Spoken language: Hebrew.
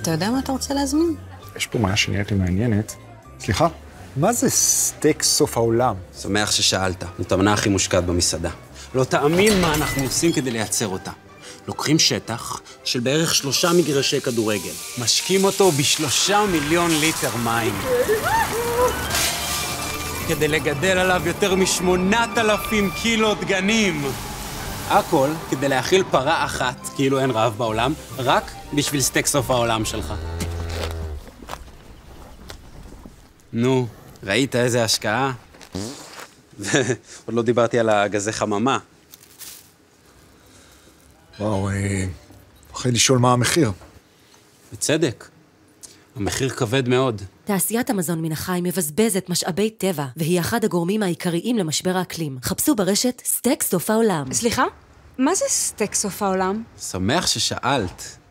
אתה יודע מה אתה רוצה להזמין? יש פה משהו שנראית לי מעניינת. סליחה? מה זה סטייק סוף העולם? שמח ששאלת. זאת המנה הכי מושקעת במסעדה. לא תאמין מה אנחנו עושים כדי לייצר אותה. לוקחים שטח של בערך 3 מגרשי כדורגל. משקים אותו ב3 מיליון ליטר מים. כדי לגדל עליו יותר מ8,000 קילו דגנים. הכל כדי להאכיל פרה אחת, כאילו אין רעב בעולם, רק בשביל סטייק סוף העולם שלך. נו, ראית איזה השקעה? עוד לא דיברתי על הגזי חממה. וואו, אחרי לשאול מה המחיר. בצדק. המחיר כבד מאוד. תעשיית המזון מן החי מבזבזת משאבי טבע, והיא אחד הגורמים העיקריים למשבר האקלים. חפשו ברשת סטייק סוף העולם. סליחה? מה זה סטייק סוף העולם? שמח ששאלת.